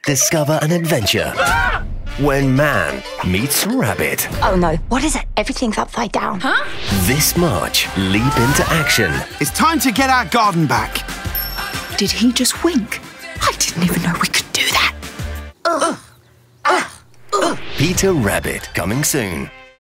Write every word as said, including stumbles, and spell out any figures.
discover an adventure. Ah! When man meets rabbit. Oh no, what is it? Everything's upside down. Huh? This March, leap into action. It's time to get our garden back. Did he just wink? I didn't even know we could do that. Ugh. Ah. Ugh. Peter Rabbit, coming soon.